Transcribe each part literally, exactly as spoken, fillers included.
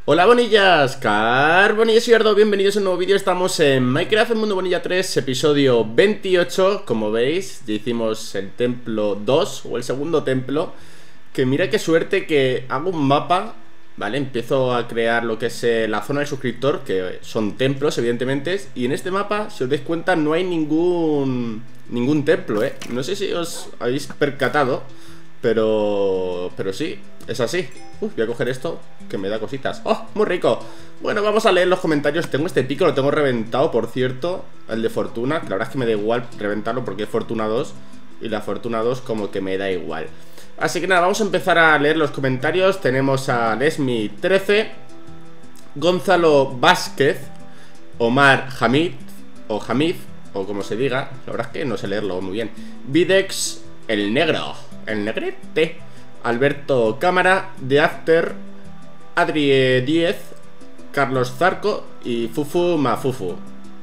Hola bonillas, Carbonillas y Ardo, bienvenidos a un nuevo vídeo. Estamos en Minecraft, el Mundo Bonilla tres, episodio veintiocho. Como veis, ya hicimos el templo dos, o el segundo templo. Que mira qué suerte que hago un mapa, ¿vale? Empiezo a crear lo que es eh, la zona del suscriptor, que son templos, evidentemente. Y en este mapa, si os dais cuenta, no hay ningún, ningún templo, ¿eh? No sé si os habéis percatado, pero, pero sí, es así. Uy, voy a coger esto, que me da cositas. ¡Oh, muy rico! Bueno, vamos a leer los comentarios. Tengo este pico, lo tengo reventado, por cierto, el de Fortuna. La verdad es que me da igual reventarlo porque es Fortuna dos. Y la Fortuna dos como que me da igual. Así que nada, vamos a empezar a leer los comentarios. Tenemos a Lesmi trece, Gonzalo Vázquez, Omar Hamid, o Hamid, o como se diga. La verdad es que no sé leerlo muy bien. Videx, el negro, el negrete, Alberto Cámara, The After, Adri diez, Carlos Zarco y Fufu Mafufu.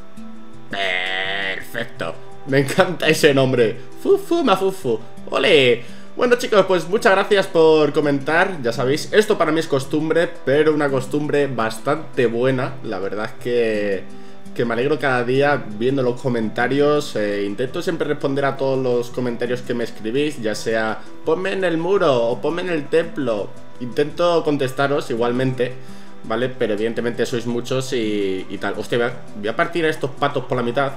Perfecto, me encanta ese nombre, Fufu Mafufu. ¡Ole! Bueno chicos, pues muchas gracias por comentar. Ya sabéis, esto para mí es costumbre, pero una costumbre bastante buena. La verdad es que, que me alegro cada día viendo los comentarios. eh, Intento siempre responder a todos los comentarios que me escribís, ya sea ponme en el muro o ponme en el templo. Intento contestaros igualmente, ¿vale? Pero evidentemente sois muchos y, y tal. Hostia, voy a, voy a partir a estos patos por la mitad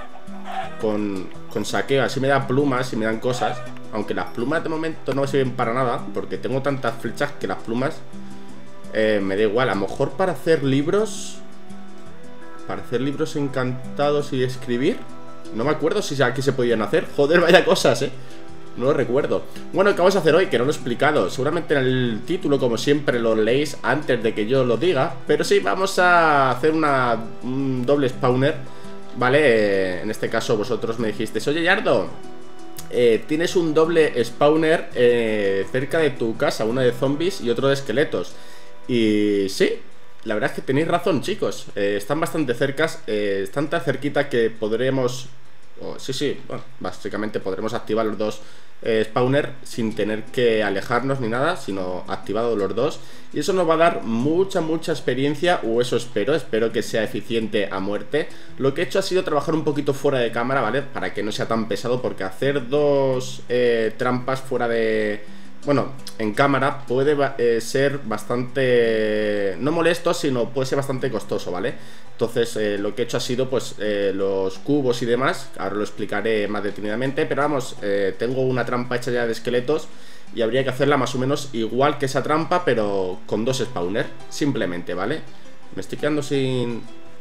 Con, con saqueo, así me da plumas y me dan cosas. Aunque las plumas de momento no me sirven para nada, porque tengo tantas flechas que las plumas eh, me da igual. A lo mejor para hacer libros, Para hacer libros encantados y escribir. No me acuerdo si aquí se podían hacer. Joder, vaya cosas, eh. No lo recuerdo. Bueno, ¿qué vamos a hacer hoy? Que no lo he explicado. Seguramente en el título, como siempre, lo leéis antes de que yo lo diga. Pero sí, vamos a hacer una, un doble spawner, ¿vale? En este caso vosotros me dijisteis, oye Yardo, eh, tienes un doble spawner eh, cerca de tu casa, uno de zombies y otro de esqueletos. Y sí, la verdad es que tenéis razón, chicos. eh, Están bastante cercas, eh, están tan cerquita que podremos oh, sí, sí, bueno, básicamente podremos activar los dos eh, spawner sin tener que alejarnos ni nada, sino activados los dos. Y eso nos va a dar mucha, mucha experiencia, o eso espero, espero que sea eficiente a muerte. Lo que he hecho ha sido trabajar un poquito fuera de cámara, ¿vale? Para que no sea tan pesado, porque hacer dos eh, trampas fuera de... Bueno, en cámara puede eh, ser bastante... no molesto, sino puede ser bastante costoso, ¿vale? Entonces eh, lo que he hecho ha sido pues eh, los cubos y demás. Ahora lo explicaré más detenidamente. Pero vamos, eh, tengo una trampa hecha ya de esqueletos y habría que hacerla más o menos igual que esa trampa, pero con dos spawners, simplemente, ¿vale? Me estoy quedando sin...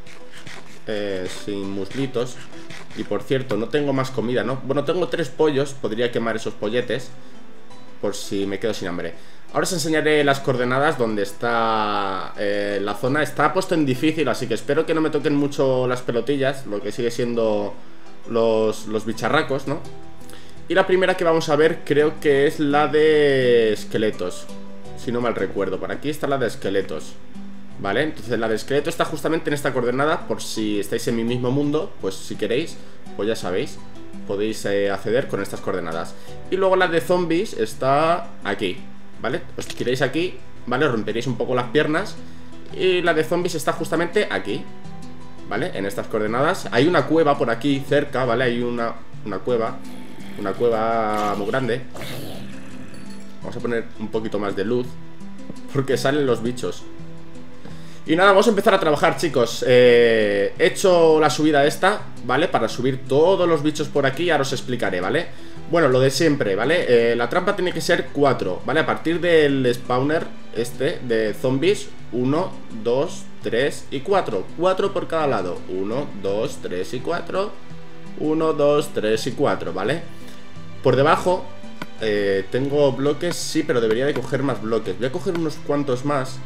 Eh, sin muslitos. Y por cierto, no tengo más comida, ¿no? Bueno, tengo tres pollos, podría quemar esos polletes por si me quedo sin hambre. Ahora os enseñaré las coordenadas donde está eh, la zona. Está puesto en difícil, así que espero que no me toquen mucho las pelotillas, lo que sigue siendo los, los bicharracos, ¿no? Y la primera que vamos a ver creo que es la de esqueletos, si no mal recuerdo. Por aquí está la de esqueletos, ¿vale? Entonces la de esqueleto está justamente en esta coordenada. Por si estáis en mi mismo mundo, pues si queréis, pues ya sabéis, podéis eh, acceder con estas coordenadas. Y luego la de zombies está aquí, ¿vale? Os tiréis aquí, ¿vale? Romperéis un poco las piernas. Y la de zombies está justamente aquí, ¿vale? En estas coordenadas. Hay una cueva por aquí cerca, ¿vale? Hay una, una cueva Una cueva muy grande. Vamos a poner un poquito más de luz, porque salen los bichos. Y nada, vamos a empezar a trabajar, chicos. eh, He hecho la subida esta, ¿vale? Para subir todos los bichos por aquí. Ahora os explicaré, ¿vale? Bueno, lo de siempre, ¿vale? Eh, la trampa tiene que ser cuatro, ¿vale? A partir del spawner este de zombies, uno, dos, tres y cuatro. Cuatro por cada lado. Uno, dos, tres y cuatro. Uno, dos, tres y cuatro, ¿vale? Por debajo eh, tengo bloques, sí, pero debería de coger más bloques. Voy a coger unos cuantos más,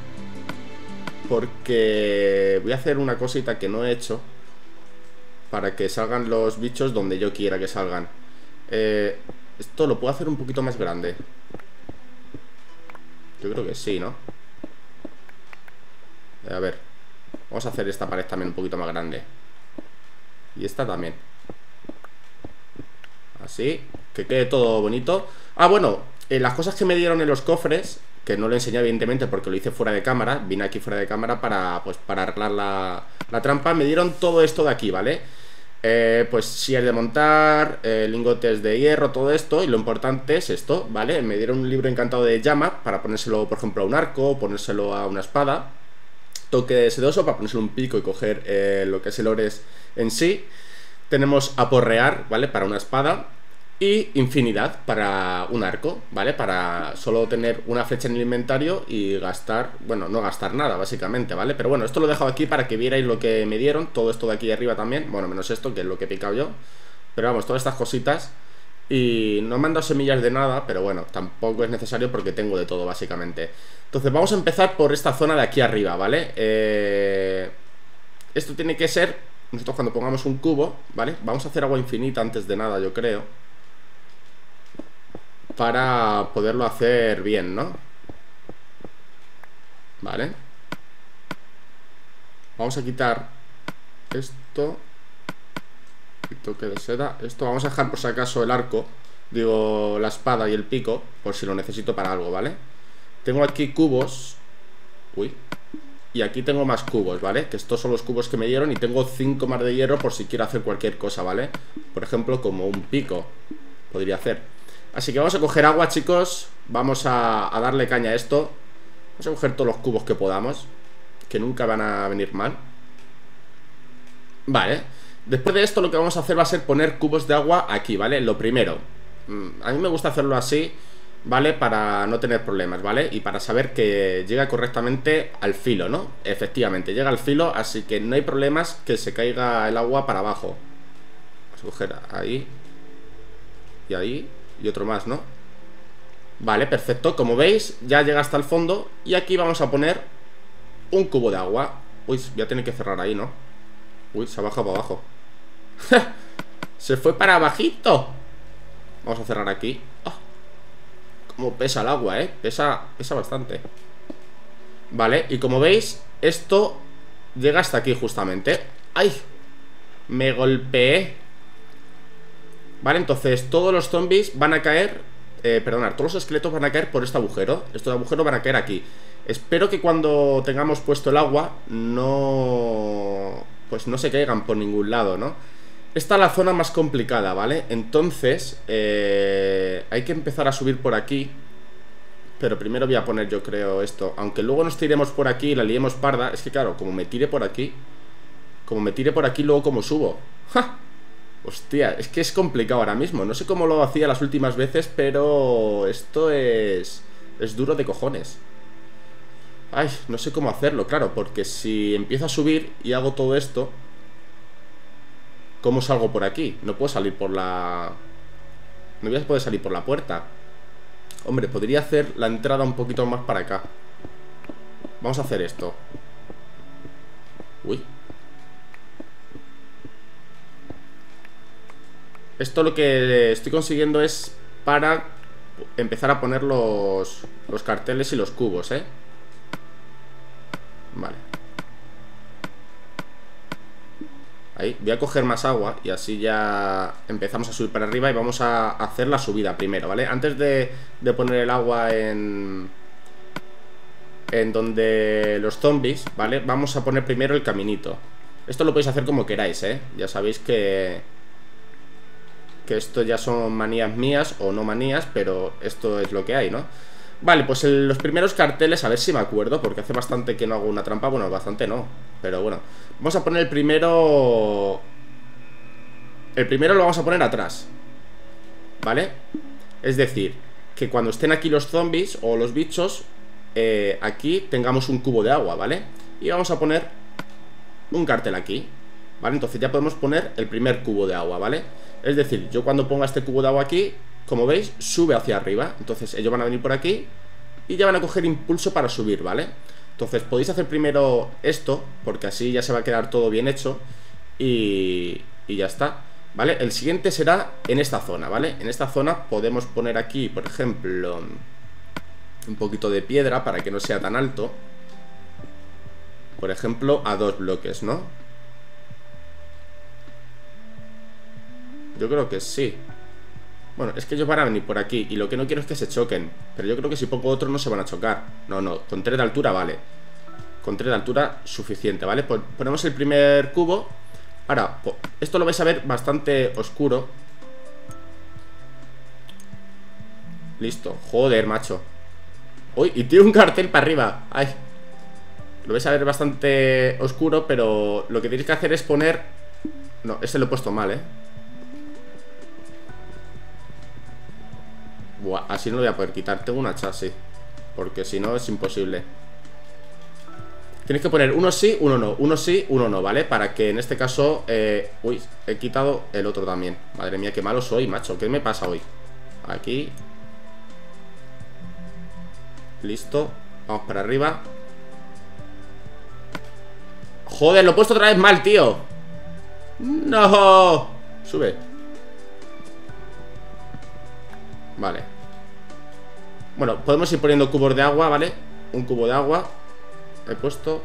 porque voy a hacer una cosita que no he hecho para que salgan los bichos donde yo quiera que salgan. eh, Esto lo puedo hacer un poquito más grande. Yo creo que sí, ¿no? A ver, vamos a hacer esta pared también un poquito más grande. Y esta también. Así, que quede todo bonito. Ah, bueno, eh, las cosas que me dieron en los cofres, que no lo enseñé evidentemente porque lo hice fuera de cámara. Vine aquí fuera de cámara para, pues, para arreglar la, la trampa. Me dieron todo esto de aquí, ¿vale? Eh, pues sillas de montar, eh, lingotes de hierro, todo esto. Y lo importante es esto, ¿vale? Me dieron un libro encantado de llama para ponérselo, por ejemplo, a un arco, ponérselo a una espada. Toque sedoso para ponérselo un pico y coger eh, lo que es el ores en sí. Tenemos aporrear, ¿vale? Para una espada. Y infinidad para un arco, ¿vale? Para solo tener una flecha en el inventario y gastar, bueno, no gastar nada, básicamente, ¿vale? Pero bueno, esto lo he dejado aquí para que vierais lo que me dieron. Todo esto de aquí arriba también, bueno, menos esto, que es lo que he picado yo. Pero vamos, todas estas cositas. Y no me han dado semillas de nada, pero bueno, tampoco es necesario porque tengo de todo, básicamente. Entonces vamos a empezar por esta zona de aquí arriba, ¿vale? Eh... Esto tiene que ser, nosotros cuando pongamos un cubo, ¿vale? Vamos a hacer agua infinita antes de nada, yo creo, para poderlo hacer bien, ¿no? Vale. Vamos a quitar esto. El toque de seda. Esto vamos a dejar por si acaso el arco, digo, la espada y el pico, por si lo necesito para algo, ¿vale? Tengo aquí cubos. Uy. Y aquí tengo más cubos, ¿vale? Que estos son los cubos que me dieron. Y tengo cinco más de hierro por si quiero hacer cualquier cosa, ¿vale? Por ejemplo, como un pico podría hacer. Así que vamos a coger agua, chicos. Vamos a, a darle caña a esto. Vamos a coger todos los cubos que podamos, que nunca van a venir mal. Vale. Después de esto lo que vamos a hacer va a ser poner cubos de agua aquí, ¿vale? Lo primero, a mí me gusta hacerlo así, ¿vale? Para no tener problemas, ¿vale? Y para saber que llega correctamente al filo, ¿no? Efectivamente, llega al filo, así que no hay problemas que se caiga el agua para abajo. Vamos a coger ahí y ahí. Y otro más, ¿no? Vale, perfecto. Como veis, ya llega hasta el fondo. Y aquí vamos a poner un cubo de agua. Uy, voy a tener que cerrar ahí, ¿no? Uy, se ha bajado para abajo. Se fue para abajito. Vamos a cerrar aquí. Oh, cómo pesa el agua, ¿eh? Pesa, pesa bastante. Vale, y como veis, esto llega hasta aquí justamente. ¡Ay! Me golpeé. Vale, entonces todos los zombies van a caer, eh, perdonad, todos los esqueletos van a caer por este agujero. Estos agujeros van a caer aquí. Espero que cuando tengamos puesto el agua no, pues no se caigan por ningún lado, ¿no? Esta es la zona más complicada, ¿vale? Entonces eh, hay que empezar a subir por aquí. Pero primero voy a poner, yo creo, esto. Aunque luego nos tiremos por aquí y la liemos parda. Es que claro, como me tire por aquí, Como me tire por aquí, luego como subo. ¡Ja! Hostia, es que es complicado ahora mismo. No sé cómo lo hacía las últimas veces, pero esto es... es duro de cojones. Ay, no sé cómo hacerlo, claro, porque si empiezo a subir y hago todo esto, ¿cómo salgo por aquí? No puedo salir por la... No voy a poder salir por la puerta. Hombre, podría hacer la entrada un poquito más para acá. Vamos a hacer esto. Uy. Esto lo que estoy consiguiendo es para empezar a poner los, los carteles y los cubos, ¿eh? Vale. Ahí, voy a coger más agua y así ya empezamos a subir para arriba y vamos a hacer la subida primero, ¿vale? Antes de, de poner el agua en... en donde los zombies, ¿vale? Vamos a poner primero el caminito. Esto lo podéis hacer como queráis, ¿eh? Ya sabéis que... que esto ya son manías mías o no manías, pero esto es lo que hay, ¿no? Vale, pues el, los primeros carteles, a ver si me acuerdo, porque hace bastante que no hago una trampa. Bueno, bastante no, pero bueno. Vamos a poner el primero... El primero lo vamos a poner atrás, ¿vale? Es decir, que cuando estén aquí los zombies o los bichos, eh, aquí tengamos un cubo de agua, ¿vale? Y vamos a poner un cartel aquí, ¿vale? Entonces ya podemos poner el primer cubo de agua, ¿vale? Es decir, yo cuando ponga este cubo de agua aquí, como veis, sube hacia arriba. Entonces ellos van a venir por aquí y ya van a coger impulso para subir, ¿vale? Entonces podéis hacer primero esto, porque así ya se va a quedar todo bien hecho. Y, y ya está, ¿vale? El siguiente será en esta zona, ¿vale? En esta zona podemos poner aquí, por ejemplo, un poquito de piedra para que no sea tan alto. Por ejemplo, a dos bloques, ¿no? Yo creo que sí. Bueno, es que ellos van a venir por aquí y lo que no quiero es que se choquen. Pero yo creo que si pongo otro no se van a chocar. No, no, con tres de altura vale. Con tres de altura suficiente, ¿vale? Pues ponemos el primer cubo. Ahora, esto lo vais a ver bastante oscuro. Listo, joder, macho. Uy, y tiene un cartel para arriba. Ay. Lo vais a ver bastante oscuro, pero lo que tenéis que hacer es poner... No, este lo he puesto mal, ¿eh? Buah, así no lo voy a poder quitar. Tengo una chasis, porque si no es imposible. Tienes que poner uno sí, uno no. Uno sí, uno no, ¿vale? Para que en este caso... Eh... Uy, he quitado el otro también. Madre mía, qué malo soy, macho. ¿Qué me pasa hoy? Aquí. Listo. Vamos para arriba. Joder, lo he puesto otra vez mal, tío. No. Sube. Vale. Bueno, podemos ir poniendo cubos de agua, ¿vale? Un cubo de agua. He puesto.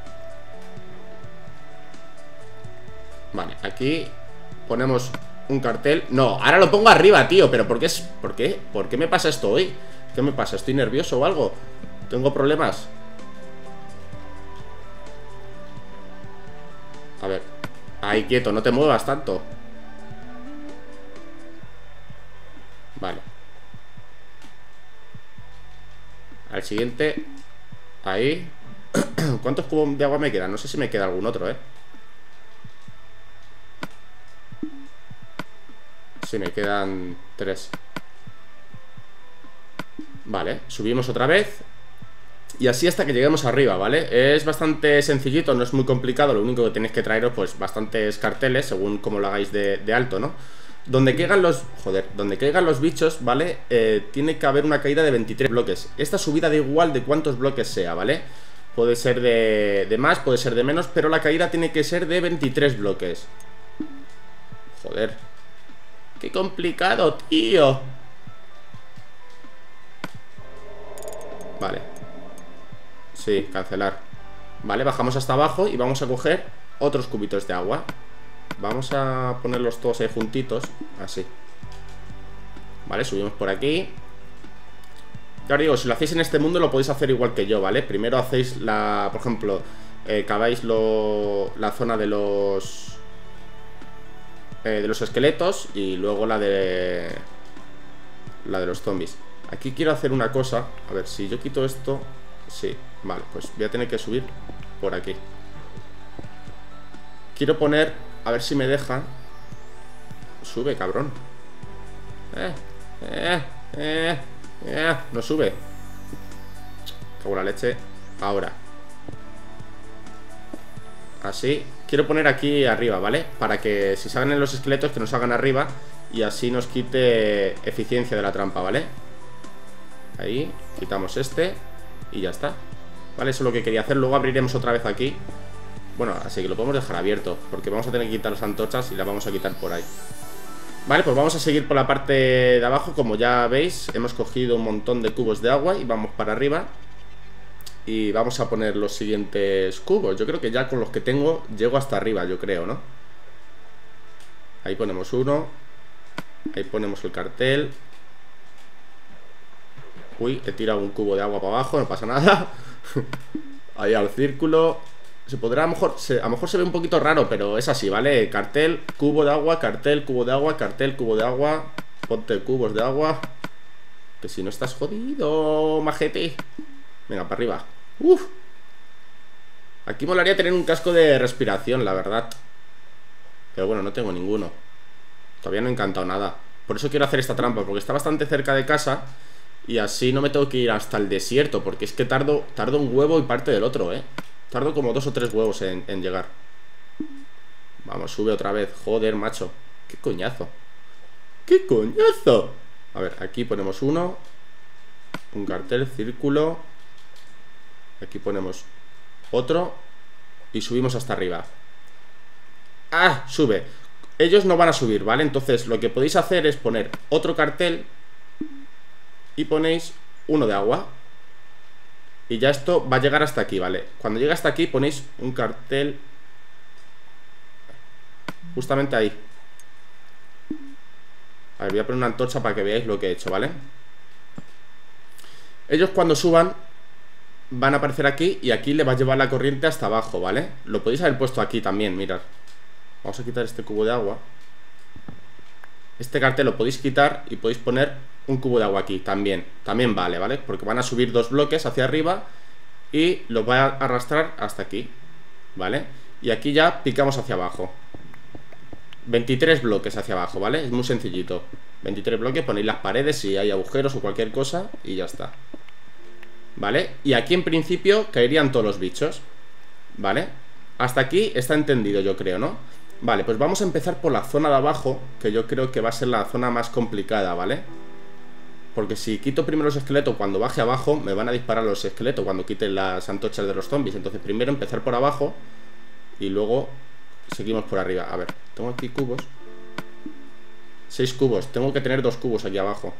Vale, aquí ponemos un cartel. No, ahora lo pongo arriba, tío. Pero ¿por qué es? ¿Por qué? ¿Por qué me pasa esto hoy? ¿Qué me pasa? ¿Estoy nervioso o algo? ¿Tengo problemas? A ver. Ahí, quieto, no te muevas tanto. Vale. Al siguiente. Ahí. ¿Cuántos cubos de agua me quedan? No sé si me queda algún otro, ¿eh? Sí, me quedan tres. Vale, subimos otra vez. Y así hasta que lleguemos arriba, ¿vale? Es bastante sencillito, no es muy complicado. Lo único que tenéis que traeros, pues, bastantes carteles, según como lo hagáis de, de alto, ¿no? Donde caigan los... Joder, donde caigan los bichos, ¿vale? Eh, tiene que haber una caída de veintitrés bloques. Esta subida da igual de cuántos bloques sea, ¿vale? Puede ser de, de más, puede ser de menos, pero la caída tiene que ser de veintitrés bloques. Joder. ¡Qué complicado, tío! Vale. Sí, cancelar. Vale, bajamos hasta abajo y vamos a coger otros cubitos de agua. Vamos a ponerlos todos ahí juntitos. Así. Vale, subimos por aquí. Ya os digo, si lo hacéis en este mundo lo podéis hacer igual que yo, ¿vale? Primero hacéis la... Por ejemplo, eh, caváis lo, la zona de los... Eh, de los esqueletos. Y luego la de... La de los zombies. Aquí quiero hacer una cosa. A ver, si yo quito esto... Sí, vale, pues voy a tener que subir por aquí. Quiero poner... A ver si me deja. Sube, cabrón. Eh, eh, eh, eh. No sube. Cago la leche. Ahora. Así. Quiero poner aquí arriba, ¿vale? Para que si salen los esqueletos que nos salgan arriba. Y así nos quite eficiencia de la trampa, ¿vale? Ahí, quitamos este. Y ya está. Vale, eso es lo que quería hacer. Luego abriremos otra vez aquí. Bueno, así que lo podemos dejar abierto, porque vamos a tener que quitar las antorchas y las vamos a quitar por ahí. Vale, pues vamos a seguir por la parte de abajo. Como ya veis, hemos cogido un montón de cubos de agua y vamos para arriba. Y vamos a poner los siguientes cubos. Yo creo que ya con los que tengo llego hasta arriba, yo creo, ¿no? Ahí ponemos uno. Ahí ponemos el cartel. Uy, he tirado un cubo de agua para abajo, no pasa nada. Ahí al círculo. Se podrá, a lo mejor se, a lo mejor se ve un poquito raro, pero es así, ¿vale? Cartel, cubo de agua, cartel, cubo de agua, cartel, cubo de agua. Ponte cubos de agua. Que si no estás jodido, majete. Venga, para arriba. Uf. Aquí molaría tener un casco de respiración, la verdad. Pero bueno, no tengo ninguno. Todavía no he encantado nada. Por eso quiero hacer esta trampa, porque está bastante cerca de casa. Y así no me tengo que ir hasta el desierto, porque es que tardo, tardo un huevo y parte del otro, ¿eh? Tardo como dos o tres huevos en, en llegar. Vamos, sube otra vez. Joder, macho. Qué coñazo. ¡Qué coñazo! A ver, aquí ponemos uno. Un cartel, círculo. Aquí ponemos otro. Y subimos hasta arriba. ¡Ah! Sube. Ellos no van a subir, ¿vale? Entonces lo que podéis hacer es poner otro cartel. Y ponéis uno de agua. Y ya esto va a llegar hasta aquí, ¿vale? Cuando llegue hasta aquí ponéis un cartel justamente ahí. A ver, voy a poner una antorcha para que veáis lo que he hecho, ¿vale? Ellos cuando suban van a aparecer aquí y aquí le va a llevar la corriente hasta abajo, ¿vale? Lo podéis haber puesto aquí también, mirad. Vamos a quitar este cubo de agua. Este cartel lo podéis quitar y podéis poner un cubo de agua aquí también. También vale, ¿vale? Porque van a subir dos bloques hacia arriba y los va a arrastrar hasta aquí, ¿vale? Y aquí ya picamos hacia abajo. veintitrés bloques hacia abajo, ¿vale? Es muy sencillito. veintitrés bloques, ponéis las paredes si hay agujeros o cualquier cosa y ya está, ¿vale? Y aquí en principio caerían todos los bichos, ¿vale? Hasta aquí está entendido, yo creo, ¿no? Vale, pues vamos a empezar por la zona de abajo, que yo creo que va a ser la zona más complicada, ¿vale? Porque si quito primero los esqueletos, cuando baje abajo me van a disparar los esqueletos cuando quite las antorchas de los zombies. Entonces primero empezar por abajo y luego seguimos por arriba. A ver, tengo aquí cubos. Seis cubos, tengo que tener dos cubos aquí abajo.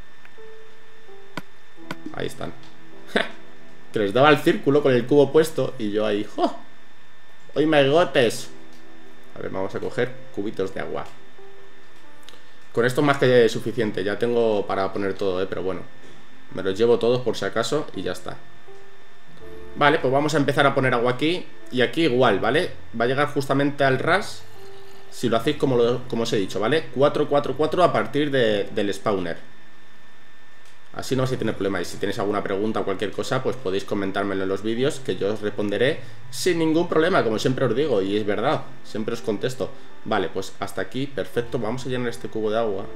Ahí están. Que les daba el círculo con el cubo puesto y yo ahí, ¡oh! ¡Hoy me gotes! A ver, vamos a coger cubitos de agua. Con esto más que suficiente. Ya tengo para poner todo, ¿eh? Pero bueno, me los llevo todos por si acaso y ya está. Vale, pues vamos a empezar a poner agua aquí. Y aquí igual, ¿vale? Va a llegar justamente al ras si lo hacéis como, lo, como os he dicho, ¿vale? cuatro, cuatro, cuatro a partir de, del spawner. Así no vais a tener problema. Y si tenéis alguna pregunta o cualquier cosa, pues podéis comentármelo en los vídeos, que yo os responderé sin ningún problema, como siempre os digo. Y es verdad, siempre os contesto. Vale, pues hasta aquí, perfecto. Vamos a llenar este cubo de agua.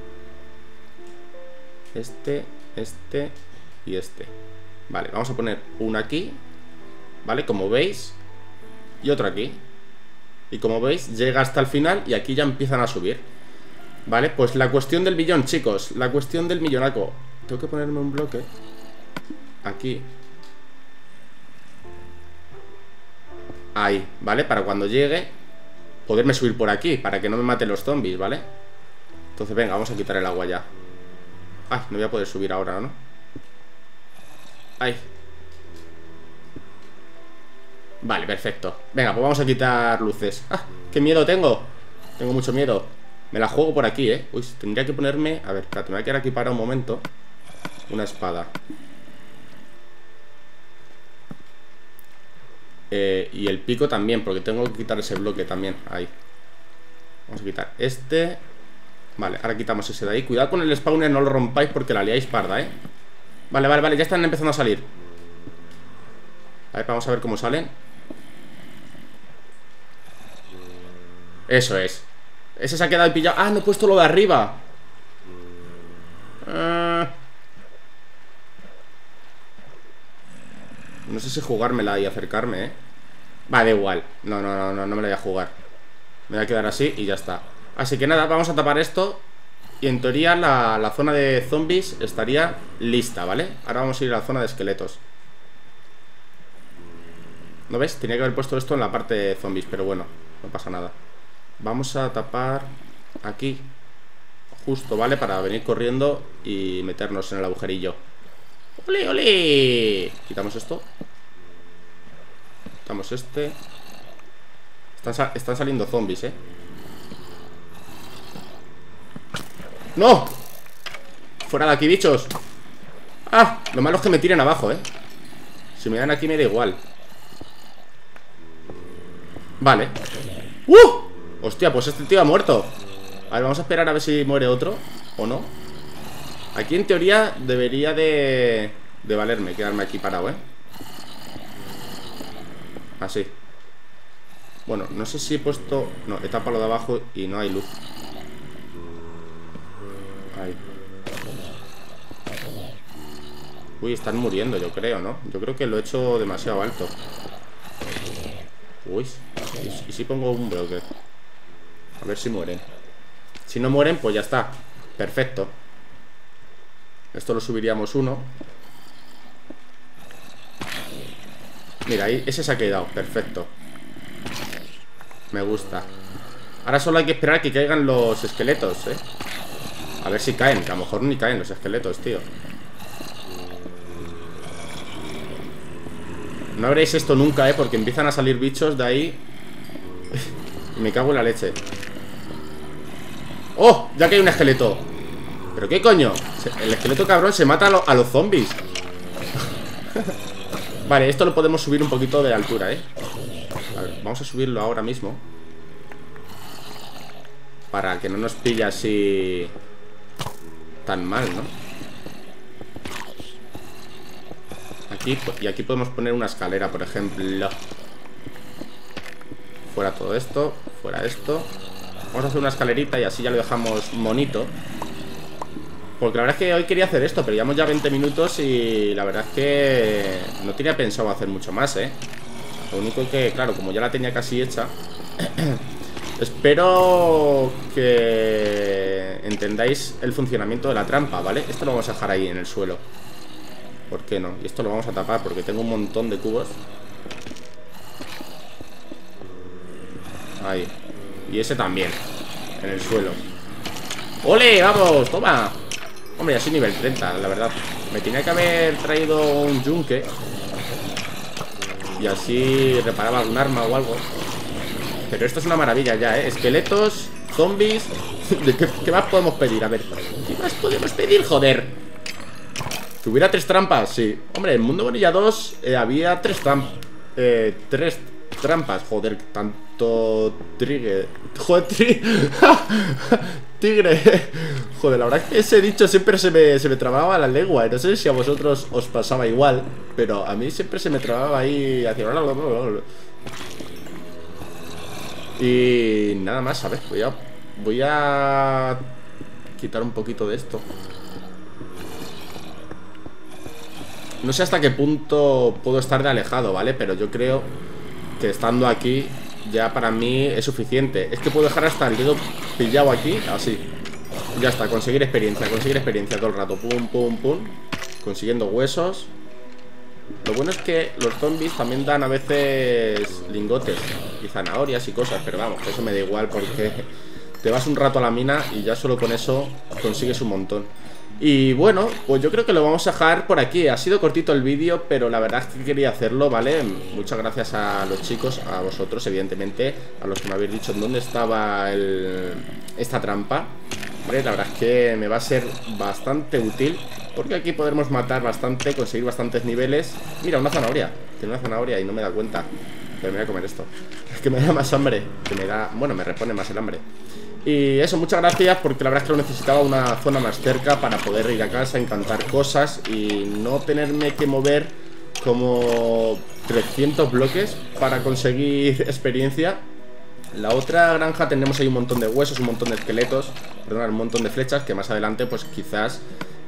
Este, este y este. Vale, vamos a poner uno aquí, ¿vale? Como veis. Y otro aquí. Y como veis, llega hasta el final y aquí ya empiezan a subir. Vale, pues la cuestión del millón, chicos. La cuestión del millonaco. Tengo que ponerme un bloque aquí. Ahí, ¿vale? Para cuando llegue poderme subir por aquí, para que no me maten los zombies, ¿vale? Entonces venga, vamos a quitar el agua ya. Ay, no voy a poder subir ahora, ¿no? Ay. Vale, perfecto. Venga, pues vamos a quitar luces. ¡Ah! ¡Qué miedo tengo! Tengo mucho miedo. Me la juego por aquí, ¿eh? Uy, tendría que ponerme... A ver, espérate, me voy a quedar aquí para un momento. Una espada. eh, Y el pico también, porque tengo que quitar ese bloque también. Ahí. Vamos a quitar este. Vale, ahora quitamos ese de ahí. Cuidado con el spawner, no lo rompáis porque la liáis parda, ¿eh? Vale, vale, vale, ya están empezando a salir. A ver, vamos a ver cómo salen. Eso es. Ese se ha quedado pillado. Ah, no he puesto lo de arriba. uh... No sé si jugármela y acercarme, eh Va, da igual. No, no, no, no, no me la voy a jugar. Me voy a quedar así y ya está. Así que nada, vamos a tapar esto. Y en teoría la, la zona de zombies estaría lista, ¿vale? Ahora vamos a ir a la zona de esqueletos. ¿No ves? Tenía que haber puesto esto en la parte de zombies, pero bueno, no pasa nada. Vamos a tapar aquí justo, ¿vale? Para venir corriendo y meternos en el agujerillo. ¡Ole, ole! Quitamos esto. Quitamos este. Están, sa están saliendo zombies, ¿eh? ¡No! ¡Fuera de aquí, bichos! ¡Ah! Lo malo es que me tiren abajo, ¿eh? Si me dan aquí me da igual. Vale. ¡Uh! Hostia, pues este tío ha muerto. A ver, vamos a esperar a ver si muere otro o no. Aquí en teoría debería de... de valerme, quedarme aquí parado, ¿eh? Así. Bueno, no sé si he puesto... No, he tapado lo de abajo y no hay luz. Ahí. Uy, están muriendo, yo creo, ¿no? Yo creo que lo he hecho demasiado alto. Uy, ¿y, y si pongo un bloque? A ver si mueren. Si no mueren, pues ya está. Perfecto. Esto lo subiríamos uno. Mira, ahí, ese se ha quedado, perfecto. Me gusta. Ahora solo hay que esperar a que caigan los esqueletos, eh. A ver si caen, que a lo mejor ni caen los esqueletos, tío. No veréis esto nunca, eh, porque empiezan a salir bichos de ahí. Me cago en la leche. ¡Oh! Ya que hay un esqueleto. ¿Pero qué coño? El esqueleto cabrón se mata a, lo, a los zombies. Vale, esto lo podemos subir un poquito de altura, ¿eh? A ver, vamos a subirlo ahora mismo, para que no nos pille así tan mal, ¿no? Aquí, y aquí podemos poner una escalera, por ejemplo. Fuera todo esto, fuera esto. Vamos a hacer una escalerita y así ya lo dejamos bonito. Porque la verdad es que hoy quería hacer esto, pero llevamos ya veinte minutos y la verdad es que no tenía pensado hacer mucho más, ¿eh? Lo único que, claro, como ya la tenía casi hecha, espero que entendáis el funcionamiento de la trampa, ¿vale? Esto lo vamos a dejar ahí en el suelo. ¿Por qué no? Y esto lo vamos a tapar porque tengo un montón de cubos. Ahí. Y ese también, en el suelo. ¡Ole! ¡Vamos! ¡Toma! Hombre, ya soy nivel treinta, la verdad. Me tenía que haber traído un yunque y así reparaba algún arma o algo. Pero esto es una maravilla ya, ¿eh? Esqueletos, zombies. ¿De qué, qué más podemos pedir? A ver, ¿qué más podemos pedir? Joder. ¿Que hubiera tres trampas? Sí. Hombre, en Mundo Bonilla dos eh, había tres trampas. Eh, tres trampas. Joder, tanto trigger. Joder, tri... tigre. Joder, la verdad es que ese dicho siempre se me, se me trababa la lengua. No sé si a vosotros os pasaba igual, pero a mí siempre se me trababa ahí hacia... Y nada más, ¿sabes? Voy a, voy a quitar un poquito de esto. No sé hasta qué punto puedo estar de alejado, ¿vale? Pero yo creo que estando aquí ya para mí es suficiente. Es que puedo dejar hasta el dedo pillado aquí, así. Ya está, conseguir experiencia, conseguir experiencia todo el rato. Pum, pum, pum. Consiguiendo huesos. Lo bueno es que los zombies también dan a veces lingotes y zanahorias y cosas, pero vamos, que eso me da igual porque te vas un rato a la mina y ya solo con eso consigues un montón. Y bueno, pues yo creo que lo vamos a dejar por aquí. Ha sido cortito el vídeo, pero la verdad es que quería hacerlo, ¿vale? Muchas gracias a los chicos, a vosotros, evidentemente, a los que me habéis dicho en dónde estaba el... esta trampa. ¿Vale? La verdad es que me va a ser bastante útil, porque aquí podremos matar bastante, conseguir bastantes niveles. Mira, una zanahoria. Tiene una zanahoria y no me da cuenta. Pero me voy a comer esto. Es que me da más hambre. Que me da... Bueno, me repone más el hambre. Y eso, muchas gracias, porque la verdad es que lo necesitaba una zona más cerca para poder ir a casa, encantar cosas y no tenerme que mover como trescientos bloques para conseguir experiencia. La otra granja tenemos ahí un montón de huesos, un montón de esqueletos, perdón, un montón de flechas que más adelante pues quizás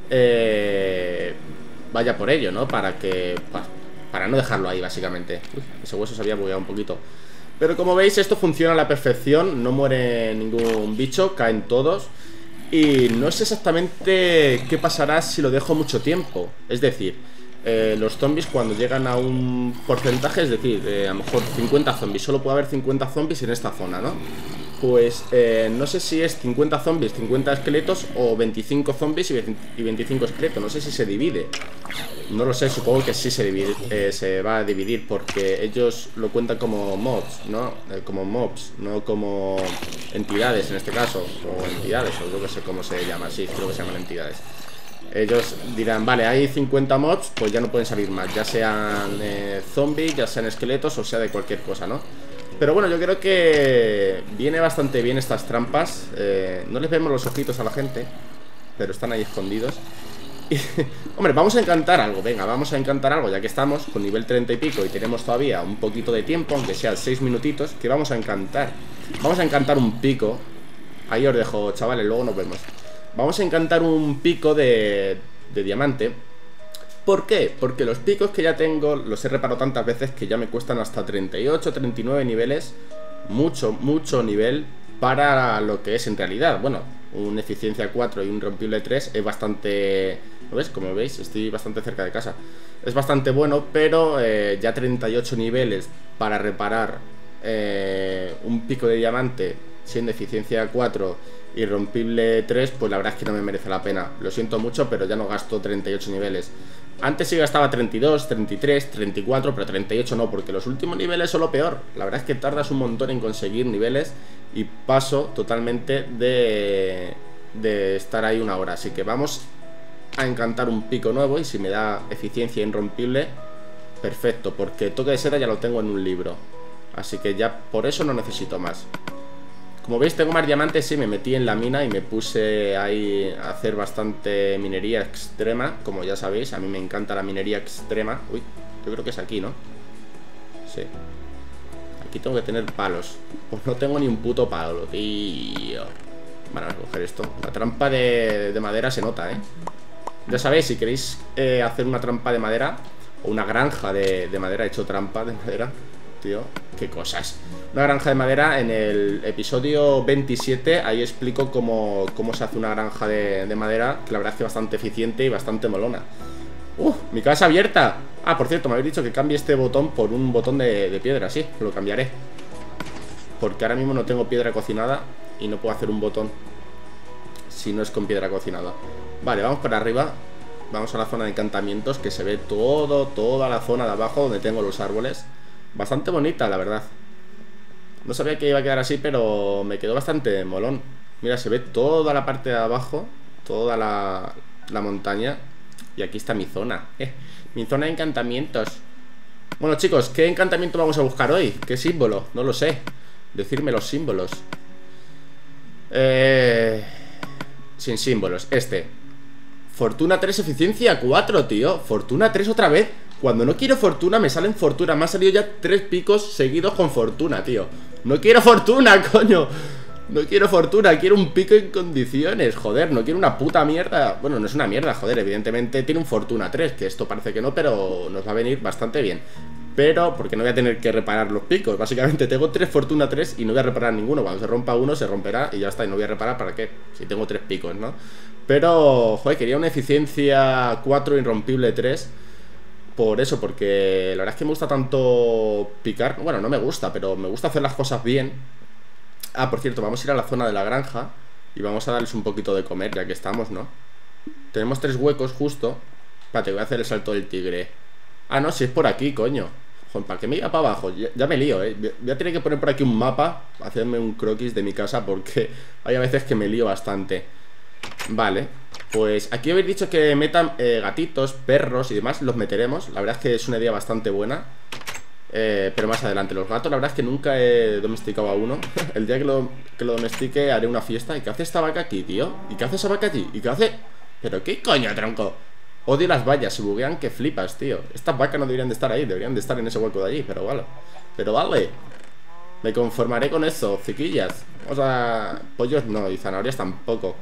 eh, vaya por ello, ¿no? Para que... Para, para no dejarlo ahí, básicamente. Uy, ese hueso se había bugueado un poquito. Pero como veis, esto funciona a la perfección. No muere ningún bicho, caen todos. Y no sé exactamente qué pasará si lo dejo mucho tiempo. Es decir, eh, los zombies cuando llegan a un porcentaje, es decir, eh, a lo mejor cincuenta zombies, solo puede haber cincuenta zombies en esta zona, ¿no? Pues eh, no sé si es cincuenta zombies, cincuenta esqueletos, o veinticinco zombies y veinticinco esqueletos. No sé si se divide. No lo sé, supongo que sí se, divide, eh, se va a dividir, porque ellos lo cuentan como mobs, ¿no? Eh, como mobs, no como entidades en este caso. O entidades, o yo que sé cómo se llama. Sí, creo que se llaman entidades. Ellos dirán, vale, hay cincuenta mobs, pues ya no pueden salir más. Ya sean eh, zombies, ya sean esqueletos, o sea de cualquier cosa, ¿no? Pero bueno, yo creo que viene bastante bien estas trampas. eh, No les vemos los ojitos a la gente, pero están ahí escondidos. Y, hombre, vamos a encantar algo. Venga, vamos a encantar algo, ya que estamos con nivel treinta y pico y tenemos todavía un poquito de tiempo, aunque sean seis minutitos. Que vamos a encantar. Vamos a encantar un pico. Ahí os dejo, chavales, luego nos vemos. Vamos a encantar un pico de, de diamante. ¿Por qué? Porque los picos que ya tengo los he reparado tantas veces que ya me cuestan hasta treinta y ocho, treinta y nueve niveles. Mucho, mucho nivel para lo que es en realidad. Bueno, un eficiencia cuatro y un rompible tres es bastante... ¿Lo ves? Como veis, estoy bastante cerca de casa. Es bastante bueno, pero eh, ya treinta y ocho niveles para reparar eh, un pico de diamante siendo eficiencia cuatro y rompible tres, pues la verdad es que no me merece la pena. Lo siento mucho, pero ya no gasto treinta y ocho niveles. Antes sí gastaba treinta y dos, treinta y tres, treinta y cuatro, pero treinta y ocho no, porque los últimos niveles son lo peor. La verdad es que tardas un montón en conseguir niveles y paso totalmente de, de estar ahí una hora. Así que vamos a encantar un pico nuevo. Y si me da eficiencia irrompible, perfecto, porque toque de seda ya lo tengo en un libro. Así que ya por eso no necesito más. Como veis tengo más diamantes. Sí, me metí en la mina y me puse ahí a hacer bastante minería extrema. Como ya sabéis, a mí me encanta la minería extrema. Uy, yo creo que es aquí, ¿no? Sí. Aquí tengo que tener palos. Pues no tengo ni un puto palo, tío. Bueno, voy a coger esto. La trampa de, de madera se nota, ¿eh? Ya sabéis, si queréis eh, hacer una trampa de madera o una granja de, de madera, he hecho trampa de madera. Tío, qué cosas. Una granja de madera, en el episodio veintisiete, ahí explico cómo, cómo se hace una granja de, de madera, que la verdad es que es bastante eficiente y bastante molona. ¡Uh! Mi casa abierta. Ah, por cierto, me habéis dicho que cambie este botón por un botón de, de piedra. Sí, lo cambiaré, porque ahora mismo no tengo piedra cocinada y no puedo hacer un botón si no es con piedra cocinada. Vale, vamos para arriba. Vamos a la zona de encantamientos, que se ve todo, toda la zona de abajo donde tengo los árboles. Bastante bonita, la verdad. No sabía que iba a quedar así, pero me quedó bastante molón. Mira, se ve toda la parte de abajo, toda la, la montaña. Y aquí está mi zona, eh, mi zona de encantamientos. Bueno, chicos, ¿qué encantamiento vamos a buscar hoy? ¿Qué símbolo? No lo sé. Decirme los símbolos. Eh... Sin símbolos, este. Fortuna tres, eficiencia cuatro, tío. Fortuna tres otra vez. Cuando no quiero fortuna me salen fortuna. Me han salido ya tres picos seguidos con fortuna, tío. No quiero fortuna, coño. No quiero fortuna, quiero un pico en condiciones. Joder, no quiero una puta mierda. Bueno, no es una mierda, joder, evidentemente tiene un fortuna tres, que esto parece que no, pero nos va a venir bastante bien. Pero, porque no voy a tener que reparar los picos. Básicamente tengo tres fortuna tres y no voy a reparar ninguno. Cuando se rompa uno, se romperá y ya está. Y no voy a reparar, ¿para qué? Si tengo tres picos, ¿no? Pero, joder, quería una eficiencia cuatro, irrompible tres. Por eso, porque la verdad es que me gusta tanto picar. Bueno, no me gusta, pero me gusta hacer las cosas bien. Ah, por cierto, vamos a ir a la zona de la granja y vamos a darles un poquito de comer, ya que estamos, ¿no? Tenemos tres huecos justo. Espérate, voy a hacer el salto del tigre. Ah, no, si es por aquí, coño. Joder, ¿para qué me iba para abajo? Ya, ya me lío, ¿eh? Voy a tener que poner por aquí un mapa, hacerme un croquis de mi casa, porque hay a veces que me lío bastante. Vale, pues aquí habéis dicho que metan eh, gatitos, perros y demás. Los meteremos, la verdad es que es una idea bastante buena. eh, Pero más adelante. Los gatos, la verdad es que nunca he domesticado a uno. El día que lo, que lo domestique haré una fiesta. ¿Y qué hace esta vaca aquí, tío? ¿Y qué hace esa vaca allí? ¿Y qué hace? ¿Pero qué coño, tronco? Odio las vallas, se buguean que flipas, tío. Estas vacas no deberían de estar ahí, deberían de estar en ese hueco de allí, pero vale. Pero vale, me conformaré con eso, ciquillas. Vamos a... pollos no, y zanahorias tampoco.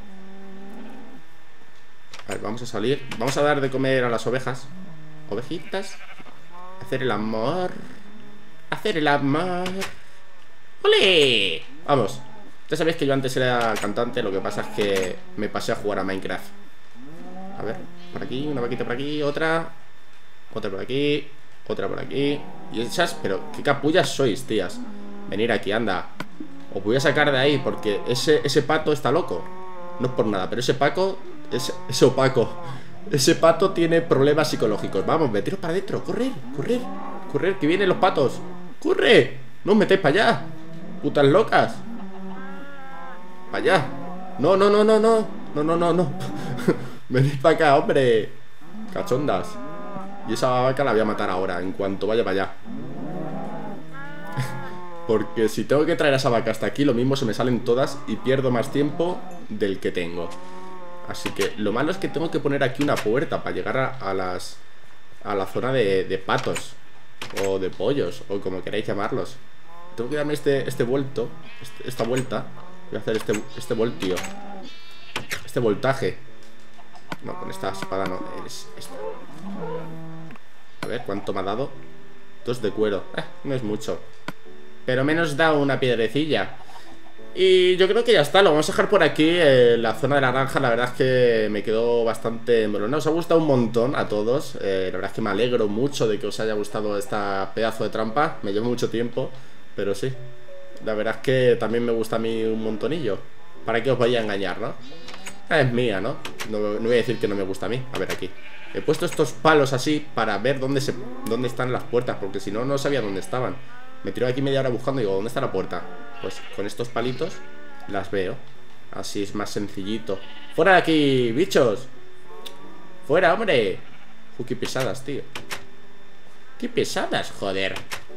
A ver, vamos a salir. Vamos a dar de comer a las ovejas. Ovejitas. Hacer el amor. Hacer el amor. ¡Ole! Vamos. Ya sabéis que yo antes era cantante, lo que pasa es que me pasé a jugar a Minecraft. A ver, por aquí, una vaquita por aquí, otra. Otra por aquí, otra por aquí. Y esas, pero qué capullas sois, tías. Venir aquí, anda. Os voy a sacar de ahí porque ese, ese pato está loco. No es por nada, pero ese paco es, es opaco. Ese pato tiene problemas psicológicos. Vamos, meteros para adentro, correr, correr, correr, que vienen los patos. ¡Corre! No os metéis para allá, putas locas. Para allá. No, no, no, no, no. No, no, no, no. Venid para acá, hombre. Cachondas. Y esa vaca la voy a matar ahora, en cuanto vaya para allá. Porque si tengo que traer a esa vaca hasta aquí, lo mismo se me salen todas y pierdo más tiempo del que tengo. Así que lo malo es que tengo que poner aquí una puerta para llegar a, a las... a la zona de, de patos. O de pollos, o como queráis llamarlos. Tengo que darme este, este vuelto, este, esta vuelta. Voy a hacer este, este voltio. Este voltaje. No, con esta espada no, es esta. A ver, ¿cuánto me ha dado? Dos de cuero, eh, no es mucho. Pero menos da una piedrecilla. Y yo creo que ya está, lo vamos a dejar por aquí. eh, La zona de la granja, la verdad es que me quedó bastante molona. Os ha gustado un montón a todos. eh, La verdad es que me alegro mucho de que os haya gustado esta pedazo de trampa. Me llevó mucho tiempo, pero sí. La verdad es que también me gusta a mí un montonillo. Para que os vaya a engañar, ¿no? Ah, es mía, ¿no? ¿no? No voy a decir que no me gusta a mí. A ver, aquí he puesto estos palos así para ver dónde, se, dónde están las puertas, porque si no, no sabía dónde estaban. Me tiro aquí media hora buscando y digo, ¿dónde está la puerta? Pues con estos palitos las veo. Así es más sencillito. ¡Fuera de aquí, bichos! ¡Fuera, hombre! Uy, qué pesadas, tío. ¡Qué pesadas, joder!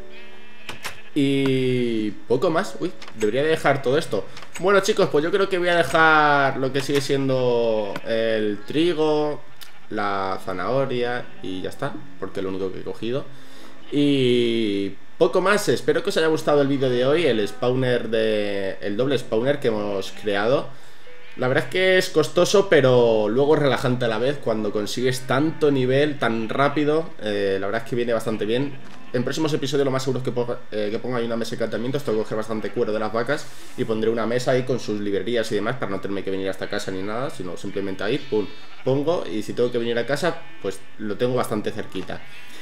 Y poco más. Uy, debería de dejar todo esto. Bueno, chicos, pues yo creo que voy a dejar lo que sigue siendo el trigo, la zanahoria y ya está, porque es lo único que he cogido. Y poco más. Espero que os haya gustado el vídeo de hoy, el spawner de... el doble spawner que hemos creado. La verdad es que es costoso, pero luego relajante a la vez cuando consigues tanto nivel tan rápido. eh, La verdad es que viene bastante bien. En próximos episodios lo más seguro es que, ponga, eh, que ponga ahí una mesa de encantamientos. Tengo que coger bastante cuero de las vacas y pondré una mesa ahí con sus librerías y demás para no tenerme que venir hasta casa ni nada, sino simplemente ahí, pum, pongo, y si tengo que venir a casa, pues lo tengo bastante cerquita.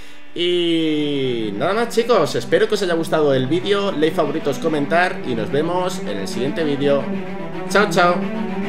Y nada más, chicos, espero que os haya gustado el vídeo, like, favoritos, comentar y nos vemos en el siguiente vídeo. Chao, chao.